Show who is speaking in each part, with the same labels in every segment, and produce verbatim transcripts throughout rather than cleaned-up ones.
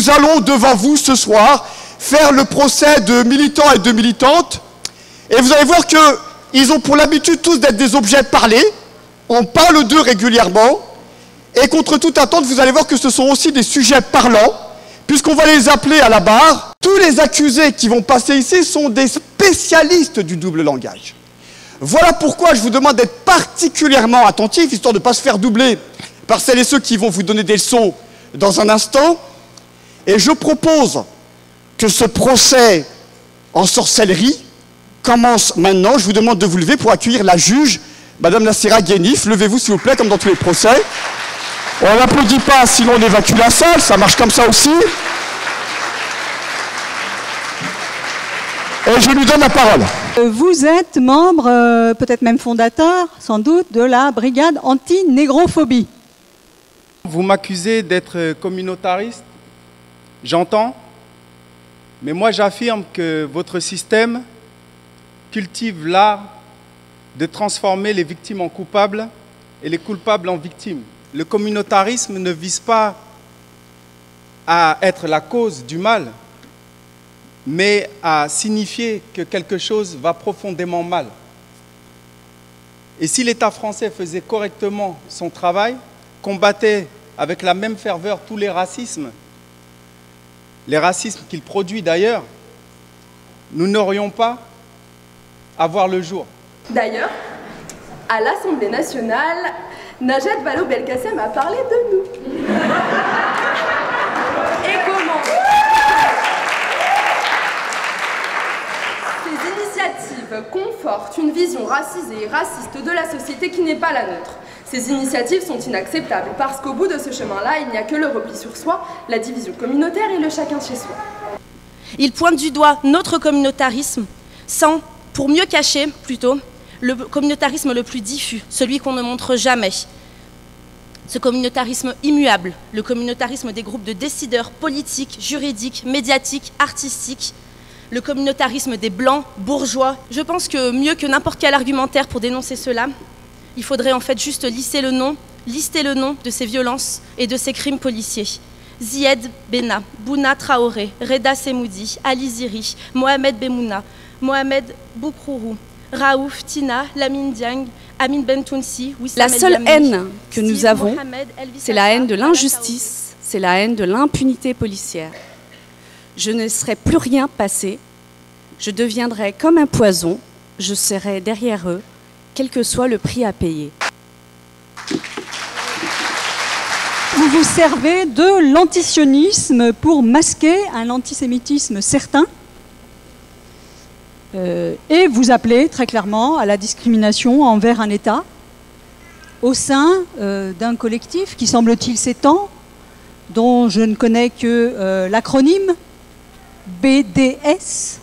Speaker 1: nous allons devant vous ce soir faire le procès de militants et de militantes. Et vous allez voir qu'ils ont pour l'habitude tous d'être des objets parlés. On parle d'eux régulièrement. Et contre toute attente, vous allez voir que ce sont aussi des sujets parlants, puisqu'on va les appeler à la barre. Tous les accusés qui vont passer ici sont des spécialistes du double langage. Voilà pourquoi je vous demande d'être particulièrement attentifs, histoire de ne pas se faire doubler par celles et ceux qui vont vous donner des leçons dans un instant. Et je propose que ce procès en sorcellerie commence maintenant. Je vous demande de vous lever pour accueillir la juge, Madame Nassira Guenif. Levez-vous s'il vous plaît, comme dans tous les procès. On n'applaudit pas, sinon on évacue la salle, ça marche comme ça aussi. Et je lui donne la parole.
Speaker 2: Vous êtes membre, euh, peut-être même fondateur, sans doute, de la brigade anti-négrophobie.
Speaker 3: Vous m'accusez d'être communautariste, j'entends, mais moi j'affirme que votre système cultive l'art de transformer les victimes en coupables et les coupables en victimes. Le communautarisme ne vise pas à être la cause du mal, mais à signifier que quelque chose va profondément mal. Et si l'État français faisait correctement son travail, combattait avec la même ferveur tous les racismes, les racismes qu'il produit d'ailleurs, nous n'aurions pas à voir le jour.
Speaker 4: D'ailleurs, à l'Assemblée nationale, Najat Vallaud-Belkacem a parlé de nous. Et comment? Ces initiatives confortent une vision racisée et raciste de la société qui n'est pas la nôtre. Ces initiatives sont inacceptables parce qu'au bout de ce chemin-là, il n'y a que le repli sur soi, la division communautaire et le chacun chez soi.
Speaker 5: Il pointe du doigt notre communautarisme sans, pour mieux cacher plutôt, le communautarisme le plus diffus, celui qu'on ne montre jamais. Ce communautarisme immuable, le communautarisme des groupes de décideurs politiques, juridiques, médiatiques, artistiques, le communautarisme des blancs, bourgeois. Je pense que mieux que n'importe quel argumentaire pour dénoncer cela, il faudrait en fait juste lister le nom, lister le nom de ces violences et de ces crimes policiers. Zied Benna, Bouna Traoré, Reda Semoudi, Ali Ziri, Mohamed Bemouna, Mohamed Boukrourou, Raouf, Tina, Lamine Diang, Amin Bentounsi, Wissam
Speaker 6: La seule
Speaker 5: El
Speaker 6: haine que nous
Speaker 5: Steve
Speaker 6: avons,
Speaker 5: Mohamed, Elvis
Speaker 6: c'est la haine de
Speaker 5: Alfa,
Speaker 6: l'injustice, c'est la haine de l'impunité policière. Je ne laisserai plus rien passer, je deviendrai comme un poison, je serai derrière eux, quel que soit le prix à payer.
Speaker 2: Vous vous servez de l'antisionisme pour masquer un antisémitisme certain euh, et vous appelez très clairement à la discrimination envers un État au sein euh, d'un collectif qui semble-t-il s'étend, dont je ne connais que euh, l'acronyme B D S.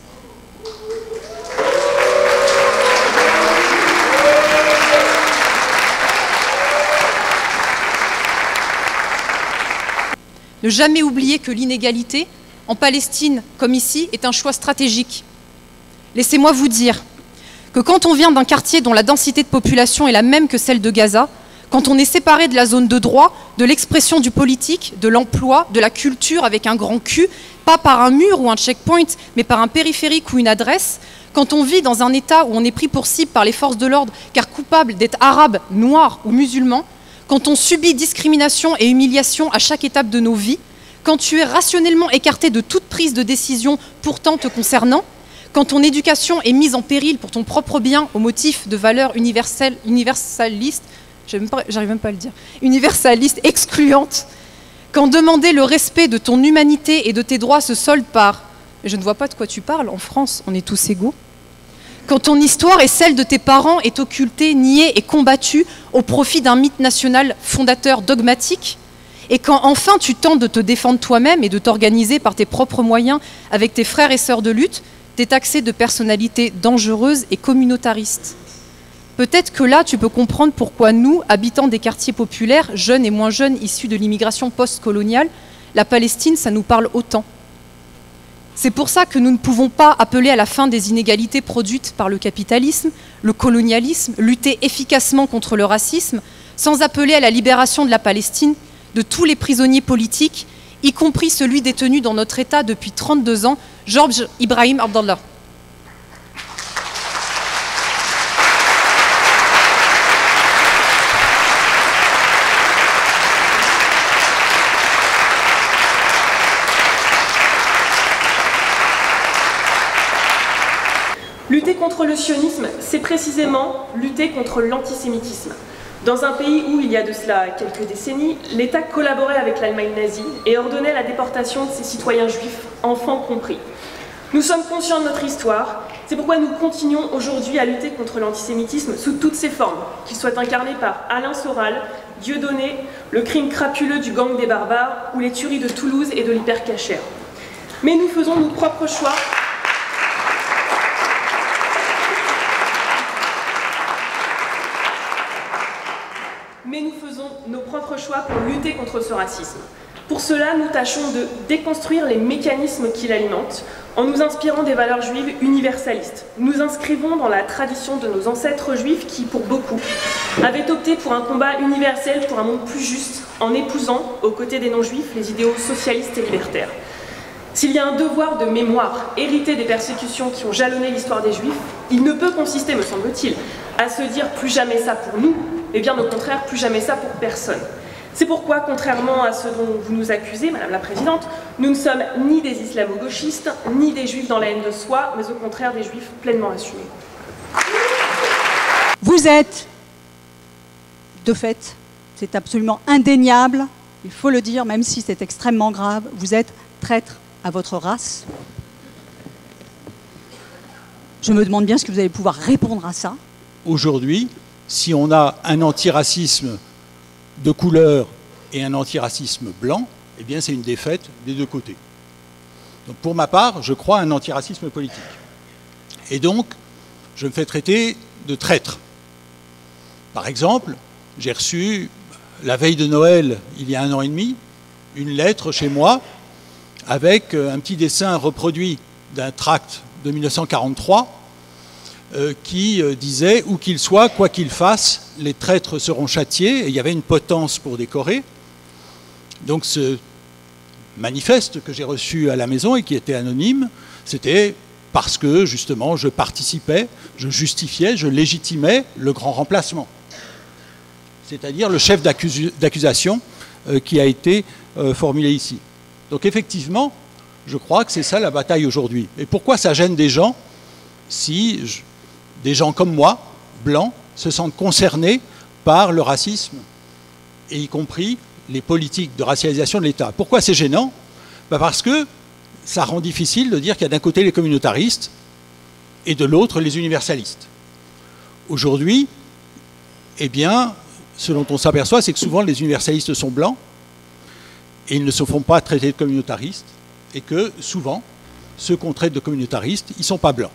Speaker 7: Ne jamais oublier que l'inégalité, en Palestine comme ici, est un choix stratégique. Laissez-moi vous dire que quand on vient d'un quartier dont la densité de population est la même que celle de Gaza, quand on est séparé de la zone de droit, de l'expression du politique, de l'emploi, de la culture avec un grand Q, pas par un mur ou un checkpoint, mais par un périphérique ou une adresse, quand on vit dans un État où on est pris pour cible par les forces de l'ordre car coupable d'être arabe, noir ou musulman, quand on subit discrimination et humiliation à chaque étape de nos vies, quand tu es rationnellement écarté de toute prise de décision pourtant te concernant, quand ton éducation est mise en péril pour ton propre bien au motif de valeurs universelles, universalistes, j'arrive même pas à le dire, universalistes, excluantes, quand demander le respect de ton humanité et de tes droits se solde par « je ne vois pas de quoi tu parles, en France, on est tous égaux », quand ton histoire et celle de tes parents est occultée, niée et combattue au profit d'un mythe national fondateur dogmatique, et quand enfin tu tentes de te défendre toi-même et de t'organiser par tes propres moyens avec tes frères et sœurs de lutte, t'es taxé de personnalité dangereuse et communautariste. Peut-être que là, tu peux comprendre pourquoi nous, habitants des quartiers populaires, jeunes et moins jeunes issus de l'immigration post-coloniale, la Palestine, ça nous parle autant. C'est pour ça que nous ne pouvons pas appeler à la fin des inégalités produites par le capitalisme, le colonialisme, lutter efficacement contre le racisme, sans appeler à la libération de la Palestine, de tous les prisonniers politiques y compris celui détenu dans notre État depuis trente-deux ans, Georges Ibrahim Abdallah.
Speaker 8: Lutter contre le sionisme, c'est précisément lutter contre l'antisémitisme. Dans un pays où, il y a de cela quelques décennies, l'État collaborait avec l'Allemagne nazie et ordonnait la déportation de ses citoyens juifs, enfants compris. Nous sommes conscients de notre histoire, c'est pourquoi nous continuons aujourd'hui à lutter contre l'antisémitisme sous toutes ses formes, qu'il soit incarné par Alain Soral, Dieudonné, le crime crapuleux du gang des barbares ou les tueries de Toulouse et de l'hypercachère. Mais nous faisons nos propres choix. Mais nous faisons nos propres choix pour lutter contre ce racisme. Pour cela, nous tâchons de déconstruire les mécanismes qui l'alimentent en nous inspirant des valeurs juives universalistes. Nous nous inscrivons dans la tradition de nos ancêtres juifs qui, pour beaucoup, avaient opté pour un combat universel pour un monde plus juste en épousant, aux côtés des non-juifs, les idéaux socialistes et libertaires. S'il y a un devoir de mémoire hérité des persécutions qui ont jalonné l'histoire des Juifs, il ne peut consister, me semble-t-il, à se dire plus jamais ça pour nous, mais bien au contraire, plus jamais ça pour personne. C'est pourquoi, contrairement à ce dont vous nous accusez, Madame la Présidente, nous ne sommes ni des islamo-gauchistes, ni des Juifs dans la haine de soi, mais au contraire des Juifs pleinement assumés.
Speaker 2: Vous êtes, de fait, c'est absolument indéniable, il faut le dire, même si c'est extrêmement grave, vous êtes traître à votre race. Je me demande bien ce que vous allez pouvoir répondre à ça.
Speaker 9: Aujourd'hui, si on a un antiracisme de couleur et un antiracisme blanc, eh bien c'est une défaite des deux côtés. Donc pour ma part, je crois à un antiracisme politique. Et donc, je me fais traiter de traître. Par exemple, j'ai reçu, la veille de Noël, il y a un an et demi, une lettre chez moi avec un petit dessin reproduit d'un tract de mille neuf cent quarante-trois euh, qui euh, disait « Où qu'il soit, quoi qu'il fasse, les traîtres seront châtiés ». Et il y avait une potence pour décorer. Donc ce manifeste que j'ai reçu à la maison et qui était anonyme, c'était parce que justement je participais, je justifiais, je légitimais le grand remplacement. C'est-à-dire le chef d'accusation euh, qui a été euh, formulé ici. Donc effectivement, je crois que c'est ça la bataille aujourd'hui. Et pourquoi ça gêne des gens si je, des gens comme moi, blancs, se sentent concernés par le racisme, et y compris les politiques de racialisation de l'État? Pourquoi c'est gênant? Ben parce que ça rend difficile de dire qu'il y a d'un côté les communautaristes et de l'autre les universalistes. Aujourd'hui, eh bien, ce dont on s'aperçoit, c'est que souvent les universalistes sont blancs et ils ne se font pas traiter de communautaristes, et que souvent, ceux qu'on traite de communautaristes, ils ne sont pas blancs.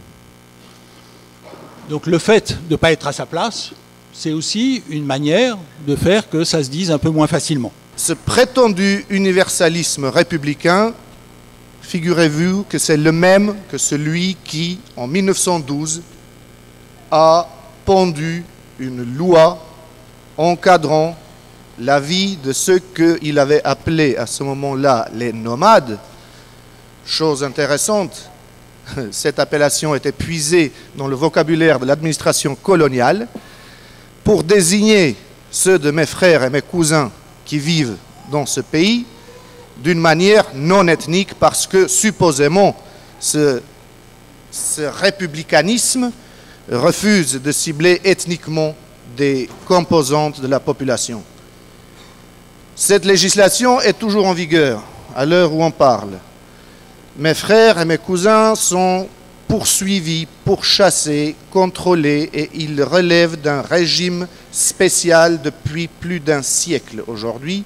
Speaker 9: Donc le fait de ne pas être à sa place, c'est aussi une manière de faire que ça se dise un peu moins facilement.
Speaker 10: Ce prétendu universalisme républicain, figurez-vous que c'est le même que celui qui, en mille neuf cent douze, a pendu une loi encadrant la vie de ceux qu'il avait appelés à ce moment-là les nomades. Chose intéressante, cette appellation était puisée dans le vocabulaire de l'administration coloniale pour désigner ceux de mes frères et mes cousins qui vivent dans ce pays d'une manière non ethnique, parce que supposément ce, ce républicanisme refuse de cibler ethniquement des composantes de la population. Cette législation est toujours en vigueur à l'heure où on parle. Mes frères et mes cousins sont poursuivis, pourchassés, contrôlés, et ils relèvent d'un régime spécial depuis plus d'un siècle aujourd'hui.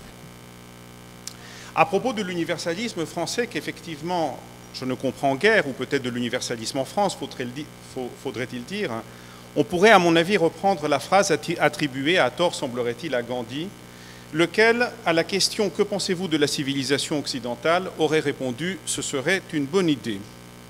Speaker 11: À propos de l'universalisme français, qu'effectivement, je ne comprends guère, ou peut-être de l'universalisme en France, faudrait-il dire, on pourrait, à mon avis, reprendre la phrase attribuée à tort, semblerait-il, à Gandhi, lequel, à la question « Que pensez-vous de la civilisation occidentale ?», aurait répondu « Ce serait une bonne idée ».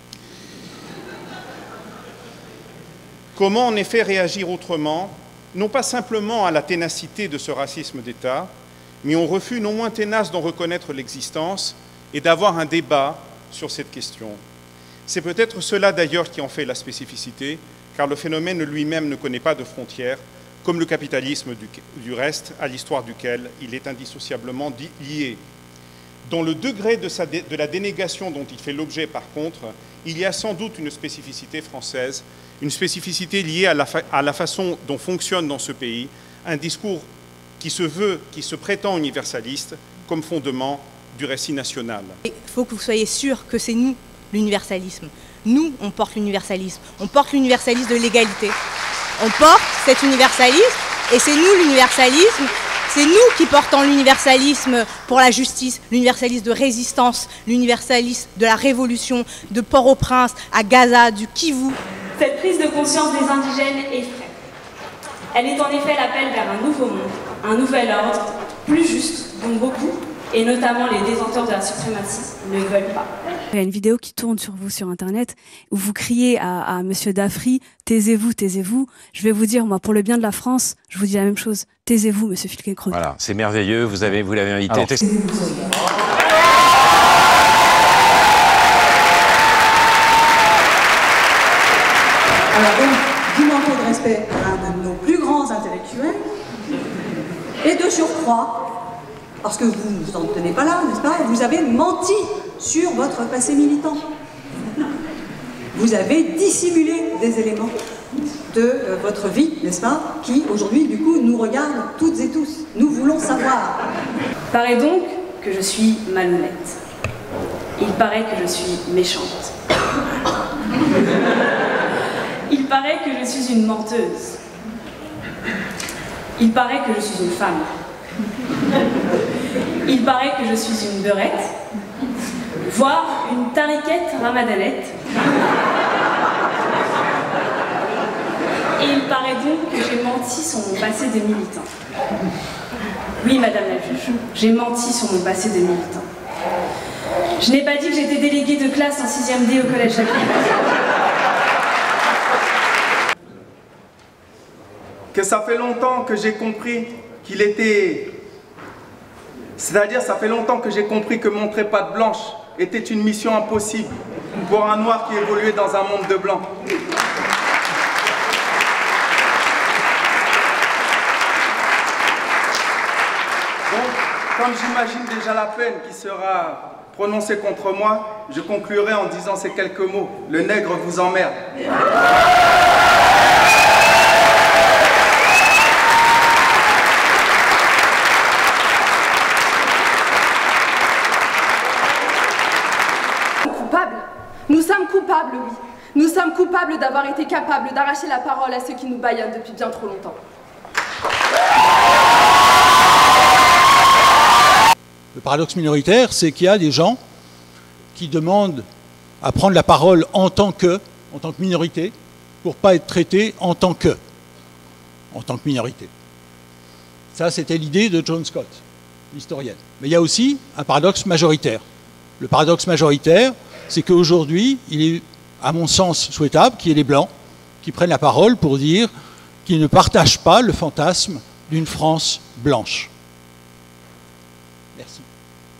Speaker 11: Comment en effet réagir autrement, non pas simplement à la ténacité de ce racisme d'État, mais ont refus non moins ténace d'en reconnaître l'existence et d'avoir un débat sur cette question. C'est peut-être cela d'ailleurs qui en fait la spécificité, car le phénomène lui-même ne connaît pas de frontières, comme le capitalisme du, du reste, à l'histoire duquel il est indissociablement lié. Dans le degré de, sa, de la dénégation dont il fait l'objet, par contre, il y a sans doute une spécificité française, une spécificité liée à la, fa à la façon dont fonctionne dans ce pays un discours qui se veut, qui se prétend universaliste, comme fondement du récit national.
Speaker 5: Il faut que vous soyez sûrs que c'est nous, l'universalisme. Nous, on porte l'universalisme. On porte l'universalisme de l'égalité. On porte cet universalisme, et c'est nous l'universalisme. C'est nous qui portons l'universalisme pour la justice, l'universalisme de résistance, l'universalisme de la révolution, de Port-au-Prince à Gaza, du Kivu.
Speaker 8: Cette prise de conscience des indigènes effraie. Elle est en effet l'appel vers un nouveau monde, un nouvel ordre, plus juste, dont beaucoup, et notamment les détenteurs de la suprématie, ne veulent pas.
Speaker 12: Il y a une vidéo qui tourne sur vous sur Internet où vous criez à, à Monsieur Dafri, taisez-vous, taisez-vous. Je vais vous dire, moi, pour le bien de la France, je vous dis la même chose. Taisez-vous, Monsieur Filkecroc.
Speaker 13: Voilà, c'est merveilleux. Vous avez, vous l'avez invité.
Speaker 12: Alors,
Speaker 2: Alors donc, vous manquez de respect à un de nos plus grands intellectuels, et de surcroît, parce que vous ne vous en tenez pas là, n'est-ce pas, vous avez menti sur votre passé militant. Vous avez dissimulé des éléments de euh, votre vie, n'est-ce pas, qui aujourd'hui, du coup, nous regardent toutes et tous. Nous voulons savoir.
Speaker 8: Il paraît donc que je suis malhonnête. Il paraît que je suis méchante. Il paraît que je suis une menteuse. Il paraît que je suis une femme. Il paraît que je suis une beurette, voire une tariquette ramadanette. Et il paraît donc que j'ai menti sur mon passé de militant. Oui, Madame la juge, j'ai menti sur mon passé de militant. Je n'ai pas dit que j'étais déléguée de classe en sixième D au collège Jacques.
Speaker 3: Que ça fait longtemps que j'ai compris qu'il était... C'est-à-dire, ça fait longtemps que j'ai compris que montrer patte blanche était une mission impossible pour un noir qui évoluait dans un monde de blancs. Donc, comme j'imagine déjà la peine qui sera prononcée contre moi, je conclurai en disant ces quelques mots. Le nègre vous emmerde.
Speaker 4: Nous sommes coupables, oui. Nous sommes coupables d'avoir été capables d'arracher la parole à ceux qui nous bâillonnent depuis bien trop longtemps.
Speaker 9: Le paradoxe minoritaire, c'est qu'il y a des gens qui demandent à prendre la parole en tant que, en tant que minorité, pour ne pas être traités en tant que, en tant que minorité. Ça, c'était l'idée de John Scott, l'historienne. Mais il y a aussi un paradoxe majoritaire. Le paradoxe majoritaire, c'est qu'aujourd'hui, il est, à mon sens, souhaitable qu'il y ait des Blancs qui prennent la parole pour dire qu'ils ne partagent pas le fantasme d'une France blanche. Merci.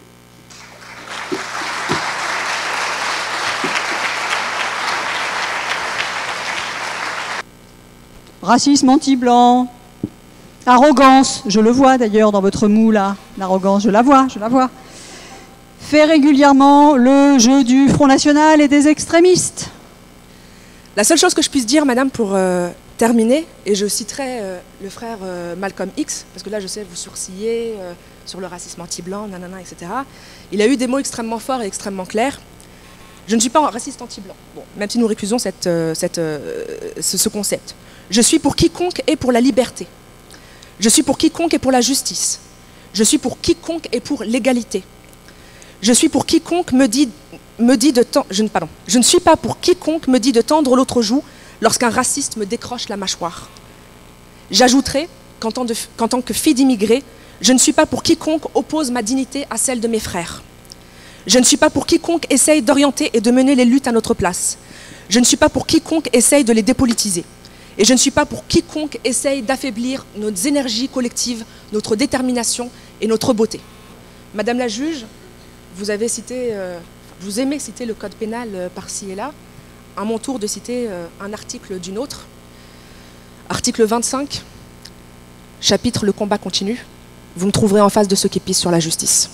Speaker 2: Racisme anti-blanc, arrogance, je le vois d'ailleurs dans votre mou là, l'arrogance, je la vois, je la vois. Fait régulièrement le jeu du Front National et des extrémistes.
Speaker 14: La seule chose que je puisse dire, madame, pour euh, terminer, et je citerai euh, le frère euh, Malcolm X, parce que là je sais vous sourciller euh, sur le racisme anti-blanc, nanana, et cetera. Il a eu des mots extrêmement forts et extrêmement clairs. Je ne suis pas un raciste anti-blanc, bon, même si nous récusons cette, euh, cette, euh, ce, ce concept. Je suis pour quiconque et pour la liberté. Je suis pour quiconque et pour la justice. Je suis pour quiconque et pour l'égalité. Je suis pour quiconque me dit, me dit de tendre... Je, pardon. Je ne suis pas pour quiconque me dit de tendre l'autre joue lorsqu'un raciste me décroche la mâchoire. J'ajouterai qu'en tant, qu'en tant que fille d'immigrés, je ne suis pas pour quiconque oppose ma dignité à celle de mes frères. Je ne suis pas pour quiconque essaye d'orienter et de mener les luttes à notre place. Je ne suis pas pour quiconque essaye de les dépolitiser. Et je ne suis pas pour quiconque essaye d'affaiblir nos énergies collectives, notre détermination et notre beauté. Madame la juge, vous avez cité, euh, vous aimez citer le code pénal euh, par-ci et là. À mon tour de citer euh, un article d'une autre. Article vingt-cinq, chapitre Le combat continue. Vous me trouverez en face de ceux qui pissent sur la justice.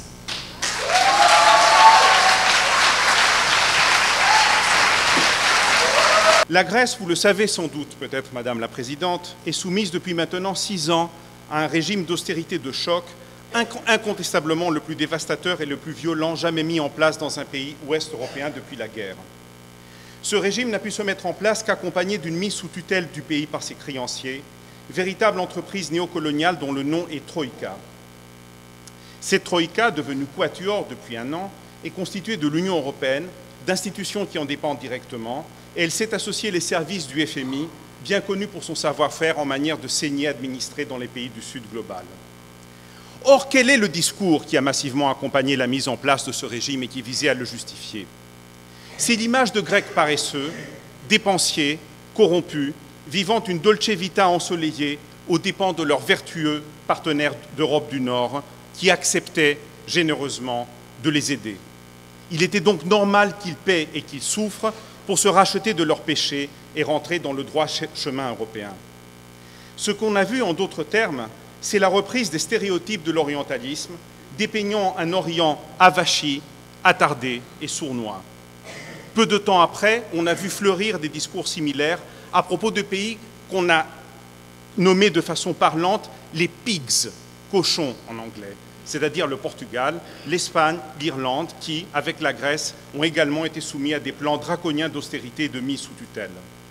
Speaker 11: La Grèce, vous le savez sans doute, peut-être, Madame la Présidente, est soumise depuis maintenant six ans à un régime d'austérité de choc, incontestablement le plus dévastateur et le plus violent jamais mis en place dans un pays ouest européen depuis la guerre. Ce régime n'a pu se mettre en place qu'accompagné d'une mise sous tutelle du pays par ses créanciers, véritable entreprise néocoloniale dont le nom est Troïka. Cette Troïka, devenue quatuor depuis un an, est constituée de l'Union européenne, d'institutions qui en dépendent directement, et elle s'est associée les services du F M I, bien connu pour son savoir-faire en manière de saigner administrée dans les pays du Sud global. Or, quel est le discours qui a massivement accompagné la mise en place de ce régime et qui visait à le justifier? C'est l'image de Grecs paresseux, dépensiers, corrompus, vivant une dolce vita ensoleillée aux dépens de leurs vertueux partenaires d'Europe du Nord qui acceptaient généreusement de les aider. Il était donc normal qu'ils paient et qu'ils souffrent pour se racheter de leurs péchés et rentrer dans le droit chemin européen. Ce qu'on a vu, en d'autres termes, c'est la reprise des stéréotypes de l'orientalisme, dépeignant un Orient avachi, attardé et sournois. Peu de temps après, on a vu fleurir des discours similaires à propos de pays qu'on a nommés de façon parlante les pigs, cochons en anglais, c'est-à-dire le Portugal, l'Espagne, l'Irlande, qui, avec la Grèce, ont également été soumis à des plans draconiens d'austérité et de mise sous tutelle.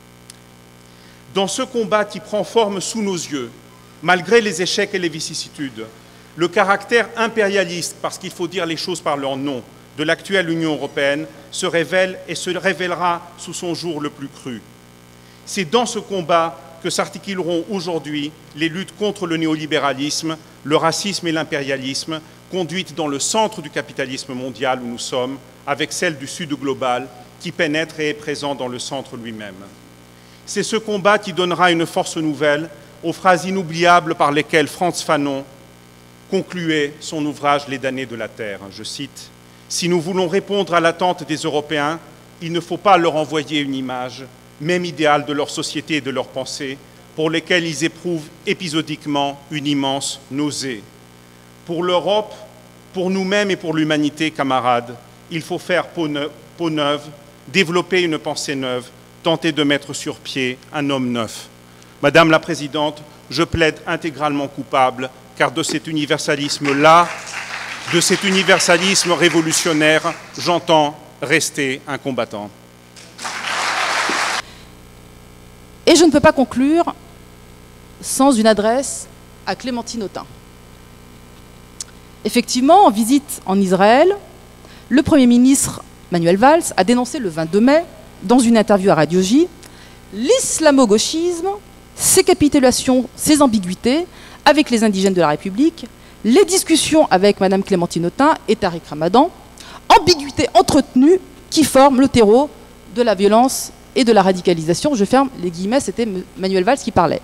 Speaker 11: Dans ce combat qui prend forme sous nos yeux, malgré les échecs et les vicissitudes, le caractère impérialiste, parce qu'il faut dire les choses par leur nom, de l'actuelle Union européenne se révèle et se révélera sous son jour le plus cru. C'est dans ce combat que s'articuleront aujourd'hui les luttes contre le néolibéralisme, le racisme et l'impérialisme, conduites dans le centre du capitalisme mondial où nous sommes, avec celle du Sud global, qui pénètre et est présent dans le centre lui-même. C'est ce combat qui donnera une force nouvelle aux phrases inoubliables par lesquelles Frantz Fanon concluait son ouvrage « Les damnés de la Terre ». Je cite « Si nous voulons répondre à l'attente des Européens, il ne faut pas leur envoyer une image, même idéale de leur société et de leurs pensées, pour lesquelles ils éprouvent épisodiquement une immense nausée. Pour l'Europe, pour nous-mêmes et pour l'humanité, camarades, il faut faire peau neuve, peau neuve, développer une pensée neuve, tenter de mettre sur pied un homme neuf. Madame la Présidente, je plaide intégralement coupable, car de cet universalisme-là, de cet universalisme révolutionnaire, j'entends rester un combattant.
Speaker 15: Et je ne peux pas conclure sans une adresse à Clémentine Autain. Effectivement, en visite en Israël, le Premier ministre Manuel Valls a dénoncé le vingt-deux mai, dans une interview à Radio J, l'islamo-gauchisme, ses capitulations, ses ambiguïtés avec les indigènes de la République, les discussions avec Madame Clémentine Autain et Tariq Ramadan, ambiguïtés entretenues qui forment le terreau de la violence et de la radicalisation. Je ferme les guillemets, c'était Manuel Valls qui parlait.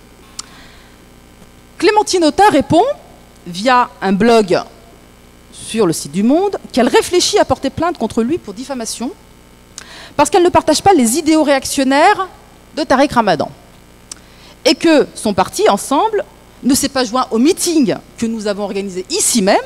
Speaker 15: Clémentine Autain répond, via un blog sur le site du Monde, qu'elle réfléchit à porter plainte contre lui pour diffamation, parce qu'elle ne partage pas les idéaux réactionnaires de Tariq Ramadan. Et que son parti, Ensemble, ne s'est pas joint au meeting que nous avons organisé ici même,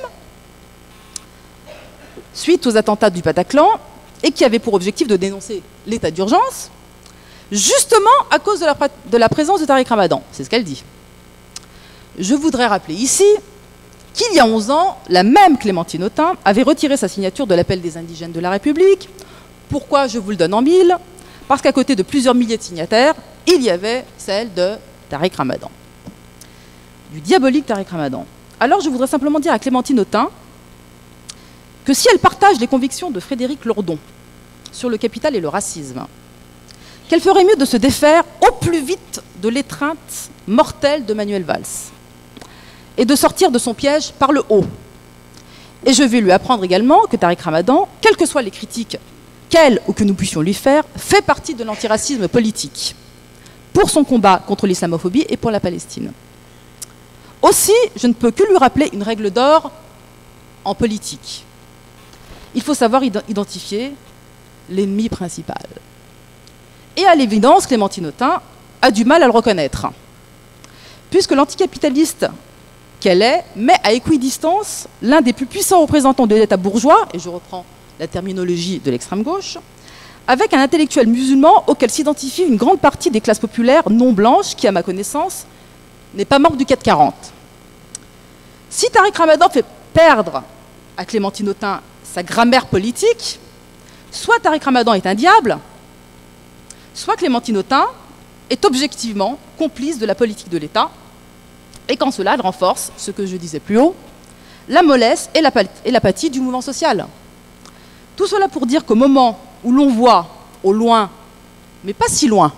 Speaker 15: suite aux attentats du Bataclan, et qui avait pour objectif de dénoncer l'état d'urgence, justement à cause de la, de la présence de Tariq Ramadan. C'est ce qu'elle dit. Je voudrais rappeler ici qu'il y a onze ans, la même Clémentine Autain avait retiré sa signature de l'appel des indigènes de la République. Pourquoi je vous le donne en mille? Parce qu'à côté de plusieurs milliers de signataires, il y avait celle de Tariq Ramadan. Du diabolique Tariq Ramadan. Alors je voudrais simplement dire à Clémentine Autain que si elle partage les convictions de Frédéric Lordon sur le capital et le racisme, qu'elle ferait mieux de se défaire au plus vite de l'étreinte mortelle de Manuel Valls et de sortir de son piège par le haut. Et je vais lui apprendre également que Tariq Ramadan, quelles que soient les critiques qu'elle ou que nous puissions lui faire, fait partie de l'antiracisme politique. pour son combat contre l'islamophobie et pour la Palestine. Aussi, je ne peux que lui rappeler une règle d'or en politique. Il faut savoir identifier l'ennemi principal. Et à l'évidence, Clémentine Autain a du mal à le reconnaître, puisque l'anticapitaliste qu'elle est met à équidistance l'un des plus puissants représentants de l'État bourgeois, et je reprends la terminologie de l'extrême gauche, avec un intellectuel musulman auquel s'identifie une grande partie des classes populaires non blanches qui, à ma connaissance, n'est pas membre du quatre quarante. Si Tariq Ramadan fait perdre à Clémentine Autain sa grammaire politique, soit Tariq Ramadan est un diable, soit Clémentine Autain est objectivement complice de la politique de l'État, et qu'en cela, elle renforce, ce que je disais plus haut, la mollesse et l'apathie du mouvement social. Tout cela pour dire qu'au moment où l'on voit, au loin, mais pas si loin,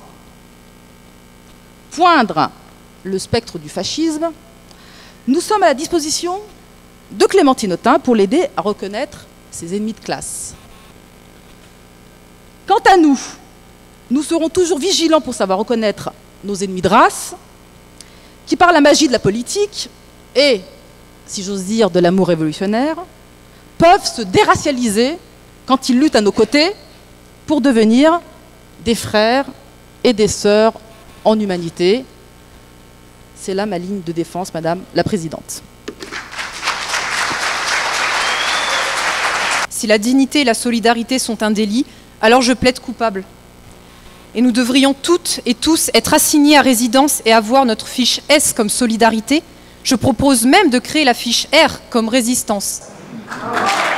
Speaker 15: poindre le spectre du fascisme, nous sommes à la disposition de Clémentine Autain pour l'aider à reconnaître ses ennemis de classe. Quant à nous, nous serons toujours vigilants pour savoir reconnaître nos ennemis de race, qui par la magie de la politique et, si j'ose dire, de l'amour révolutionnaire, peuvent se déracialiser quand ils luttent à nos côtés pour devenir des frères et des sœurs en humanité. C'est là ma ligne de défense, Madame la Présidente.
Speaker 7: Si la dignité et la solidarité sont un délit, alors je plaide coupable. Et nous devrions toutes et tous être assignés à résidence et avoir notre fiche S comme solidarité. Je propose même de créer la fiche R comme résistance.